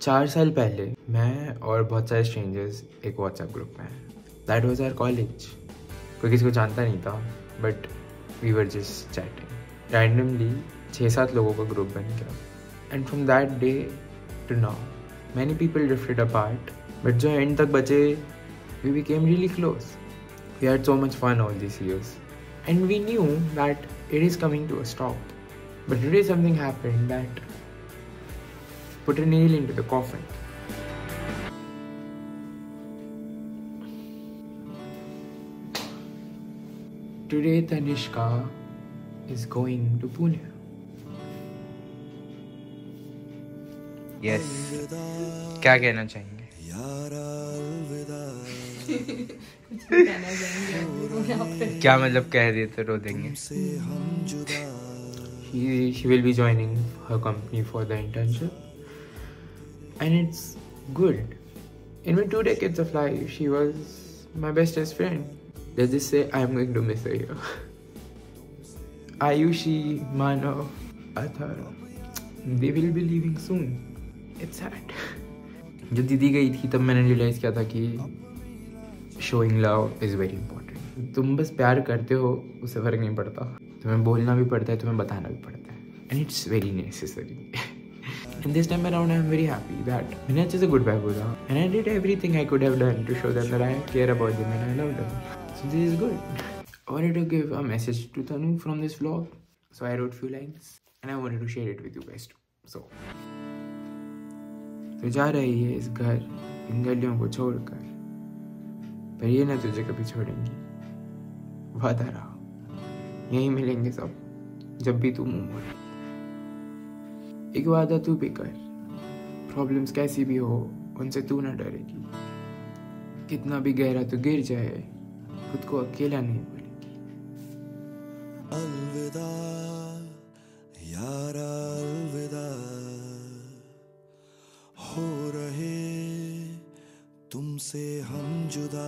4 साल पहले मैं और बहुत सारे स्ट्रेंजर्स एक व्हाट्सएप ग्रुप में हैं. That was our college. कोई किसी को जानता नहीं था but we were just chatting. Randomly 6-7 लोगों का ग्रुप बन गया and from that day to now many people drifted apart but जो एंड तक बचे we became really close. We had so much fun all this years and we knew that it is coming to a stop. But today something happened that put a nail into the coffin. Today Tanishka is going to Pune. Yes. क्या कहना चाहेंगे? क्या मतलब कह दिए तो रो देंगे? She will be joining her company for the internship. And it's good. In my 2 decades of life, she was my bestest friend. Let's just say I'm going to miss her here. Ayushi, Manav, Athar, they will be leaving soon. It's sad. जब दीदी गई थी तब मैंने realise किया था कि showing love is very important. तुम बस प्यार करते हो उससे फ़र्क नहीं पड़ता. तुम्हें बोलना भी पड़ता है, तुम्हें बताना भी पड़ता है. And it's very necessary. And this time around I'm very happy that मैंने अच्छे से goodbye बोला and I did everything I could have done to show them that I care about them and I love them. So this is good. I wanted to give a message to Tanu from this vlog, so I wrote few lines and I wanted to share it with you guys too. So तो जा रही है इस घर इन गलियों को छोड़कर, पर ये ना तुझे कभी छोड़ेंगी. वादा रहा यहीं मिलेंगे सब जब भी तू मुंह मोड़े. एक वादा तू भी कर, प्रॉब्लम्स कैसी भी हो उनसे तू ना डरेगी. कितना भी गहरा तू गिर जाए खुद को अकेला नहीं बोलेगी. अलविदा यारा अलविदा, हो रहे तुमसे हम जुदा,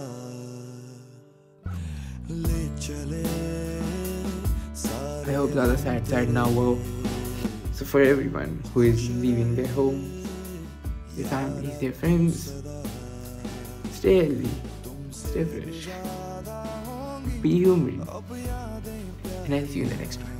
ले चले. I hope the other sad now. Whoa. So for everyone who is leaving their homes, their families, their friends, stay healthy, stay fresh, be human, and I'll see you in the next one.